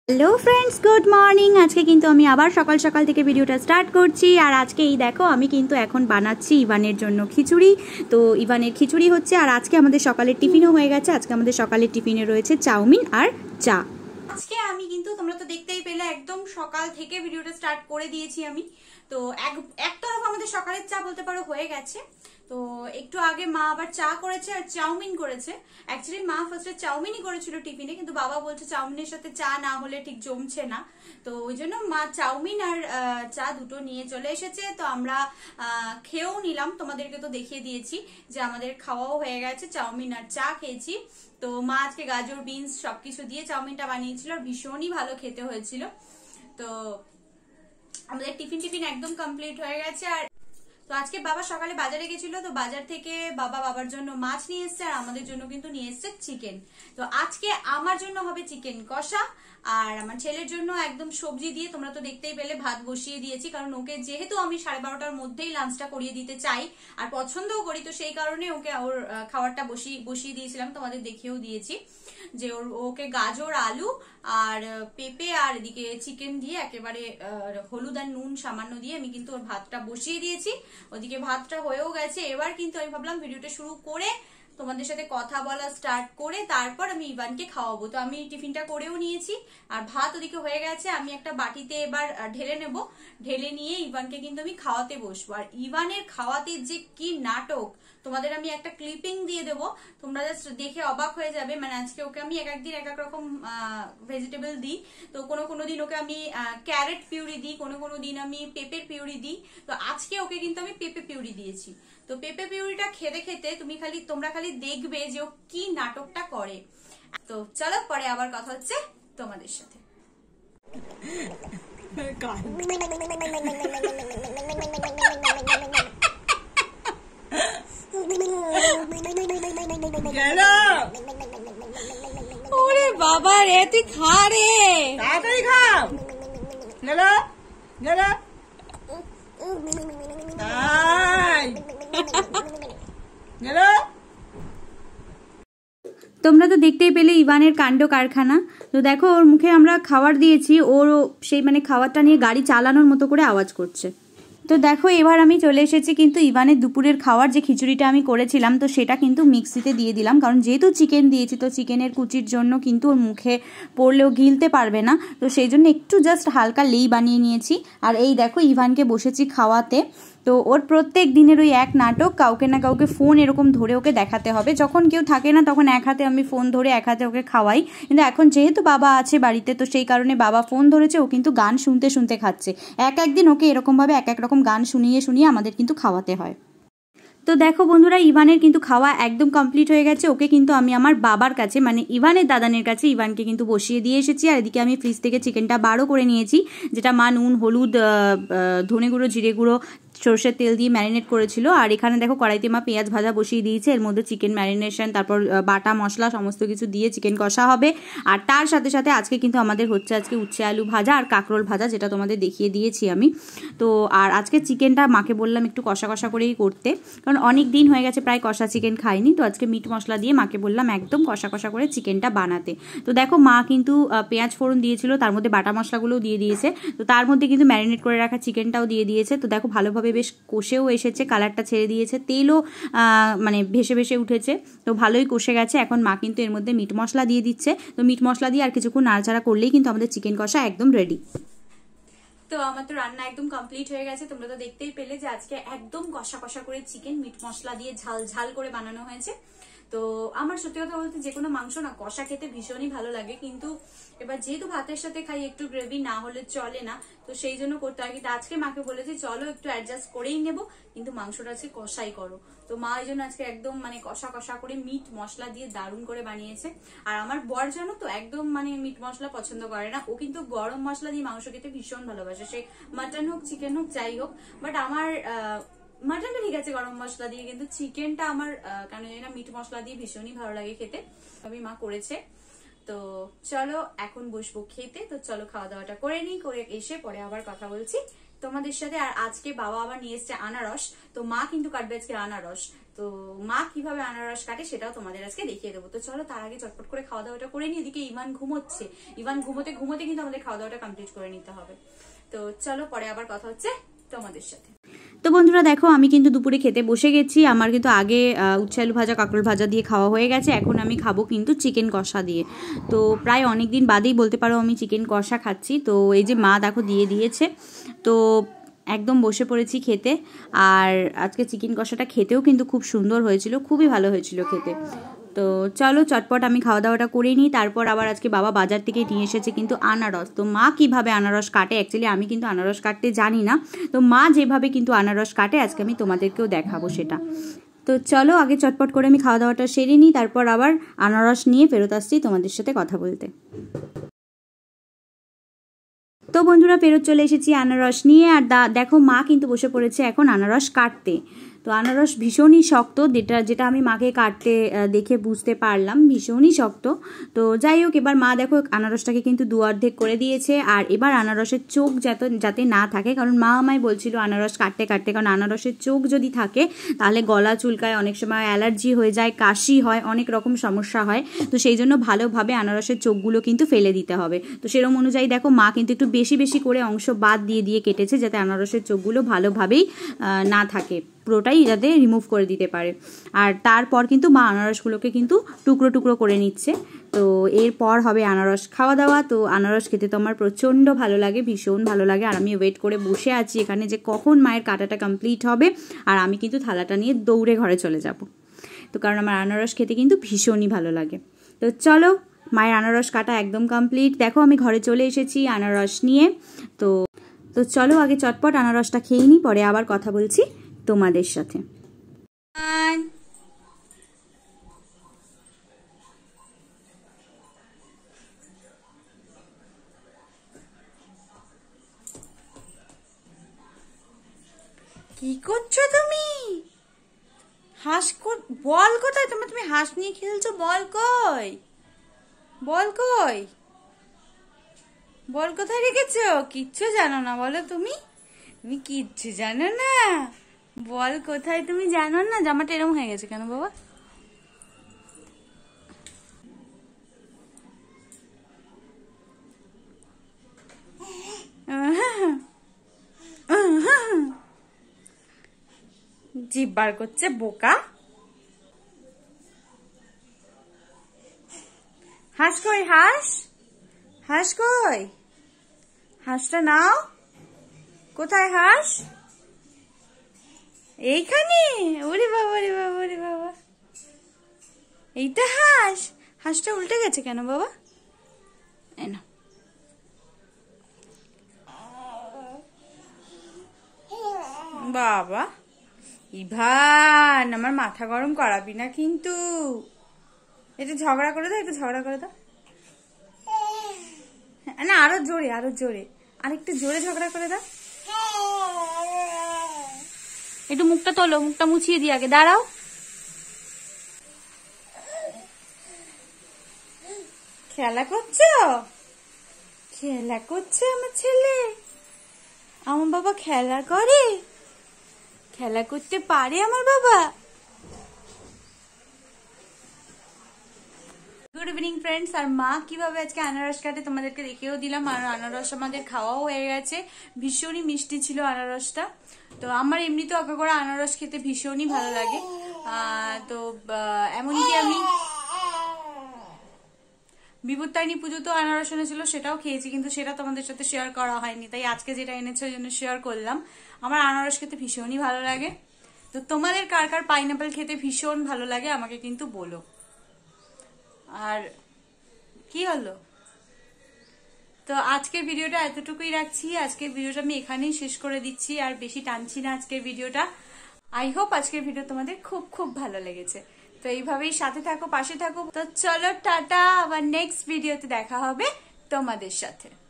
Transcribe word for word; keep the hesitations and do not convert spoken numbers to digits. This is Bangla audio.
Hello friends good morning. आज के किन्तु आमी आबार सकाल सकाल थेके भिडियोटा स्टार्ट करछि। और आज के ई देखो आमी किन्तु एखन बानाच्छि इवानेर जोन्नो खिचुड़ी। तो इवानेर खिचुड़ी होच्छे और आज के आमादेर सकालेर टिफिनও হয়ে গেছে। আজকে আমাদের সকালের টিফিনে রয়েছে চাউমিন আর চা। আজকে আমি কিন্তু তোমরা তো দেখতেই পেলে একদম সকাল থেকে ভিডিওটা স্টার্ট করে দিয়েছি আমি। তো এক এক তরফ আমাদের সকালের চা বলতে পারো হয়ে গেছে। তো একটু আগে মা আবার চা করেছে আর চাউমিন করেছে। অ্যাকচুয়ালি মা ফার্স্টে চাউমিনই করেছিল টিফিনে, কিন্তু বাবা বলছে চাউমিনের সাথে চা না হলে ঠিক জমছে না। তো ওই জন্য মা চাউমিন আর চা দুটো নিয়ে চলে এসেছে। তো আমরা খেয়েও নিলাম, তোমাদেরকে তো দেখিয়ে দিয়েছি যে আমাদের খাওয়াও হয়ে গেছে, চাউমিন আর চা খেয়েছি। তো মা আজকে গাজর বিনস সবকিছু দিয়ে চাউমিনটা বানিয়েছিল আর ভীষণই ভালো খেতে হয়েছিল। তো আমাদের টিফিন টিফিন একদম কমপ্লিট হয়ে গেছে। আর তো আজকে বাবা সকালে বাজারে গেছিল, তো বাজার থেকে বাবা বাবার জন্য মাছ নিয়ে এসছে আর আমাদের জন্য কিন্তু নিয়ে এসছে চিকেন। তো আজকে আমার জন্য হবে চিকেন কষা আর আমার ছেলের জন্য একদম সবজি দিয়ে, তোমরা তো দেখতেই পেলে ভাত বসিয়ে দিয়েছি, কারণ ওকে যেহেতু আমি সাড়ে বারোটার মধ্যেই লাঞ্চটা করিয়ে দিতে চাই আর পছন্দও করি, তো সেই কারণে ওকে ওর খাবারটা বসিয়ে বসিয়ে দিয়েছিলাম, তোমাদের দেখিয়েও দিয়েছি যে ওর ওকে গাজর আলু আর পেঁপে আর এদিকে চিকেন দিয়ে একেবারে হলুদ আর নুন সামান্য দিয়ে আমি কিন্তু ওর ভাতটা বসিয়ে দিয়েছি। ওদিকে ভাতটা হয়েও গেছে। এবার কিন্তু আমি ভাবলাম ভিডিওটা শুরু করে তোমাদের সাথে কথা বলা স্টার্ট করে তারপর আমি ইভানকে খাওয়াবো। তো আমি টিফিনটা করেও নিয়েছি আর ভাত ওদিকে হয়ে গেছে। আমি একটা বাটিতে এবার ঢেলে নেব, ঢেলে নিয়ে ইভানকে কিন্তু আমি খাওয়াতে বসবো। আর ইভানের খাওয়াতে যে কি নাটক, তোমাদের আমি একটা ক্লিপিং দিয়ে দেবো, তোমরা জাস্ট দেখে অবাক হয়ে যাবে। মানে আজকে ওকে আমি এক একদিন এক এক রকম ভেজিটেবল দিই। তো কোনো কোনো দিন ওকে আমি ক্যারেট পিউরি দিই, কোনো কোনো দিন আমি পেঁপের পিউরি দিই। তো আজকে ওকে কিন্তু আমি পেঁপে পিউরি দিয়েছি। তো পেঁপে পিউরিটা খেতে খেতে তুমি খালি তোমরা খালি দেখবে যে ও কি নাটকটা করে। তো চলো পরে আবার কথা হচ্ছে তোমাদের সাথে। ওরে বাবা রে, তুই খা রে, তাড়াতাড়ি খাও। গেলো গেলো গেলো। তোমরা তো দেখতেই পেলে ইভানের কাণ্ড কারখানা। তো দেখো ওর মুখে আমরা খাবার দিয়েছি, ওর সেই মানে খাবারটা নিয়ে গাড়ি চালানোর মতো করে আওয়াজ করছে। তো দেখো এবার আমি চলে এসেছি কিন্তু ইভানের দুপুরের খাওয়ার যে খিচুড়িটা আমি করেছিলাম, তো সেটা কিন্তু মিক্সিতে দিয়ে দিলাম, কারণ যেহেতু চিকেন দিয়েছি তো চিকেনের কুচির জন্য কিন্তু ওর মুখে পড়লেও গিলতে পারবে না। তো সেই জন্য একটু জাস্ট হালকা লেই বানিয়ে নিয়েছি। আর এই দেখো ইভানকে বসেছি খাওয়াতে। তো ওর প্রত্যেক দিনের ওই এক নাটক, কাউকে না কাউকে ফোন এরকম ধরে ওকে দেখাতে হবে। যখন কেউ থাকে না তখন এক হাতে আমি ফোন ধরে এক হাতে ওকে খাওয়াই, কিন্তু এখন যেহেতু বাবা আছে বাড়িতে তো সেই কারণে বাবা ফোন ধরেছে, ও কিন্তু গান শুনতে শুনতে খাচ্ছে। এক একদিন ওকে এরকমভাবে এক এক রকম গান শুনিয়ে শুনিয়ে আমাদের কিন্তু খাওয়াতে হয়। তো দেখো বন্ধুরা ইভানের কিন্তু খাওয়া একদম কমপ্লিট হয়ে গেছে। ওকে কিন্তু আমি আমার বাবার কাছে মানে ইভানের দাদানের কাছে ইভানকে কিন্তু বসিয়ে দিয়ে এসেছি। আর এদিকে আমি ফ্রিজ থেকে চিকেনটা বারো করে নিয়েছি, যেটা মা নুন হলুদ ধনে গুঁড়ো জিরে গুঁড়ো সরষের তেল দিয়ে ম্যারিনেট করেছিল। আর এখানে দেখো কড়াইতে মা পেঁয়াজ ভাজা বসিয়ে দিয়েছে, এর মধ্যে চিকেন ম্যারিনেশন তারপর বাটা মশলা সমস্ত কিছু দিয়ে চিকেন কষা হবে। আর তার সাথে সাথে আজকে কিন্তু আমাদের হচ্ছে আজকে উচ্ছে আলু ভাজা আর কাঁকরোল ভাজা, যেটা তোমাদের দেখিয়ে দিয়েছি আমি। তো আর আজকে চিকেনটা মাকে বললাম একটু কষা কষা করেই করতে, কারণ অনেক দিন হয়ে গেছে প্রায় কষা চিকেন খাইনি। তো আজকে মিট মশলা দিয়ে মাকে বললাম একদম কষা কষা করে চিকেনটা বানাতে। তো দেখো মা কিন্তু পেঁয়াজ ফোড়ন দিয়েছিল, তার মধ্যে বাটা মশলাগুলোও দিয়ে দিয়েছে। তো তার মধ্যে কিন্তু ম্যারিনেট করে রাখা চিকেনটাও দিয়ে দিয়েছে। তো দেখো ভালোভাবে বেশ কষেও এসেছে, কালারটা ছেড়ে দিয়েছে, তেলও মানে ভেসে ভেসে উঠেছে। তো ভালোই কষে গেছে। এখন মা কিন্তু এর মধ্যে মিট মশলা দিয়ে দিচ্ছে। তো মিট মশলা দিয়ে আর কিছুক্ষণ নাড়াচাড়া করলেই কিন্তু আমাদের চিকেন কষা একদম রেডি। তো আমার তো রান্না একদম কমপ্লিট হয়ে গেছে। তোমরা তো দেখতেই পেলে যে আজকে একদম কষা কষা করে চিকেন মিট মশলা দিয়ে ঝাল ঝাল করে বানানো হয়েছে। তো আমার সত্যি কথা বলতে যে কোনো মাংস না কষা খেতে ভীষণই ভালো লাগে, কিন্তু এবার যেহেতু ভাতের সাথে খাই একটু গ্রেভি না হলে চলে না, তো সেই জন্য করতে হয়। কিন্তু আজকে মাকে বলেছি চলো একটু অ্যাডজাস্ট করেই নেবো, কিন্তু মাংসটা আজকে কষাই করো। তো মা এই জন্য আজকে একদম মানে কষা কষা করে মিট মশলা দিয়ে দারুণ করে বানিয়েছে। আর আমার বর জানো তো একদম মানে মিট মশলা পছন্দ করে না, ও কিন্তু গরম মশলা দিয়ে মাংস খেতে ভীষণ ভালোবাসে, সে মাটন হোক চিকেন হোক যাই হোক। বাট আমার আহ মাটনটা ঠিক আছে গরম মশলা দিয়ে, কিন্তু চিকেনটা আমার কেন জানি না মিট মশলা দিয়ে ভীষণই ভালো লাগে খেতে। আমি মা করেছে। তো চলো এখন বসবো খেতে। তো চলো খাওয়া দাওয়াটা করে নিই, করে এসে পরে আবার কথা বলছি তোমাদের সাথে। আর আজকে বাবা আবার নিয়ে এসছে আনারস, তো মা কিন্তু কাটবে আজকে আনারস। তো মা কিভাবে আনারস কাটে সেটাও তোমাদের আজকে দেখিয়ে দেবো। তো চলো তার আগে চটপট করে খাওয়া দাওয়াটা করে নিই। এদিকে ইভান ঘুমোচ্ছে, ইভান ঘুমোতে ঘুমোতে কিন্তু আমাদের খাওয়া দাওয়াটা কমপ্লিট করে নিতে হবে। তো চলো পরে আবার কথা হচ্ছে তোমাদের সাথে। তো বন্ধুরা দেখো আমি কিন্তু দুপুরে খেতে বসে গেছি। আমার কিন্তু আগে উচ্ছে আলু ভাজা কাঁকরোল ভাজা দিয়ে খাওয়া হয়ে গেছে। এখন আমি খাবো কিন্তু চিকেন কষা দিয়ে। তো প্রায় অনেক দিন বাদেই বলতে পারো আমি চিকেন কষা খাচ্ছি। তো এই যে মা দেখো দিয়ে দিয়েছে, তো একদম বসে পড়েছি খেতে। আর আজকে চিকেন কষাটা খেতেও কিন্তু খুব সুন্দর হয়েছিল, খুবই ভালো হয়েছিল খেতে। তো চলো চটপট আমি খাওয়া দাওয়াটা করে নিই। তারপর আবার আজকে বাবা বাজার থেকে নিয়ে এসেছে কিন্তু আনারস। তো মা কিভাবে আনারস কাটে, অ্যাকচুয়ালি আমি কিন্তু আনারস কাটতে জানি না, তো মা যেভাবে কিন্তু আনারস কাটে আজকে আমি তোমাদেরকেও দেখাবো সেটা। তো চলো আগে চটপট করে আমি খাওয়া দাওয়াটা সেরে নিই, তারপর আবার আনারস নিয়ে ফেরত আসছি তোমাদের সাথে কথা বলতে। তো বন্ধুরা ফেরত চলে এসেছি আনারস নিয়ে। আর দেখো মা কিন্তু বসে পড়েছে এখন আনারস কাটতে। তো আনারস ভীষণই শক্ত, যেটা যেটা আমি মাকে কাটতে দেখে বুঝতে পারলাম, ভীষণই শক্ত। তো যাই হোক এবার মা দেখো আনারসটাকে কিন্তু দু অর্ধেক করে দিয়েছে। আর এবার আনারসের চোখ যাতে যাতে না থাকে, কারণ মা আমায় বলছিল আনারস কাটতে কাটতে, কারণ আনারসের চোখ যদি থাকে তাহলে গলা চুলকায়, অনেক সময় অ্যালার্জি হয়ে যায়, কাশি হয়, অনেক রকম সমস্যা হয়। তো সেই জন্য ভালোভাবে আনারসের চোখগুলো কিন্তু ফেলে দিতে হবে। তো সেরকম অনুযায়ী দেখো মা কিন্তু একটু বেশি বেশি করে অংশ বাদ দিয়ে দিয়ে কেটেছে, যাতে আনারসের চোখগুলো ভালোভাবেই না থাকে, পুরোটাই যাতে রিমুভ করে দিতে পারে। আর তারপর কিন্তু মা আনারসগুলোকে কিন্তু টুকরো টুকরো করে নিচ্ছে। তো এরপর হবে আনারস খাওয়া দাওয়া। তো আনারস খেতে তো আমার প্রচণ্ড ভালো লাগে, ভীষণ ভালো লাগে। আর আমি ওয়েট করে বসে আছি এখানে যে কখন মায়ের কাটাটা কমপ্লিট হবে আর আমি কিন্তু থালাটা নিয়ে দৌড়ে ঘরে চলে যাব। তো কারণ আমার আনারস খেতে কিন্তু ভীষণই ভালো লাগে। তো চলো মায়ের আনারস কাটা একদম কমপ্লিট। দেখো আমি ঘরে চলে এসেছি আনারস নিয়ে। তো তো চলো আগে চটপট আনারসটা খেয়ে নিই, পরে আবার কথা বলছি তোমাদের সাথে। কি করছো তুমি? হাঁস বল কোথায় তোমার? তুমি হাঁস নিয়ে খেলছো, বল কই? বল কই? বল কোথায় রেখেছো? কিচ্ছু জানো না বলো তুমি? তুমি কিচ্ছু জানো না? বল কোথায় তুমি জানো না? জামাটা এরকম হয়ে গেছে কেন বাবা? জিভ বার করছে বোকা। হাঁস কই? হাঁস হাঁস কই? হাঁসটা নাও। কোথায় হাঁস? এইখানে? ওরে বাবা রে বাবা রে বাবা, এইটা হাঁস? হাঁসটা উল্টে গেছে কেন বাবা? এই না, বাবা ইভান আমার মাথা গরম করাবি না কিন্তু। একটু ঝগড়া করে দাও, একটু ঝগড়া করে দাও না, আরো জোরে, আরো জোরে, আর একটু জোরে ঝগড়া করে দাও। একটু মুখটা তোলো, মুখটা মুছিয়ে দিয়ে আগে দাঁড়াও। খেলা করছো? খেলা করছে আমার ছেলে? আমার বাবা খেলা করে? খেলা করতে পারে আমার বাবা? Good evening friends. আর মা কিভাবে আজকে আনারস কাটে তোমাদেরকে দেখিয়েও দিলাম। আর আনারস আমাদের খাওয়াও হয়ে গেছে, ভীষণই মিষ্টি ছিল আনারসটা। তো আমার এমনিতে অকা করে আনারস খেতে ভীষণই ভালো লাগে। তো এমনকি আমি বিপত্তারিণী পুজো তো আনারস এনেছিল, সেটাও খেয়েছি, কিন্তু সেটা তোমাদের সাথে শেয়ার করা হয়নি, তাই আজকে যেটা এনেছে ওই জন্য শেয়ার করলাম। আমার আনারস খেতে ভীষণই ভালো লাগে। তো তোমাদের কার কার পাইনাপেল খেতে ভীষণ ভালো লাগে আমাকে কিন্তু বলো। আর কি হলো, তো আজকের ভিডিওটা এতটুকুই রাখছি। আজকের ভিডিওটা আমি এখানেই শেষ করে দিচ্ছি, আর বেশি টানছি না আজকের ভিডিওটা। আই হোপ আজকের ভিডিও তোমাদের খুব খুব ভালো লেগেছে। তো এইভাবেই সাথে থাকো, পাশে থাকো। তো চলো টাটা, আবার নেক্সট ভিডিওতে দেখা হবে তোমাদের সাথে।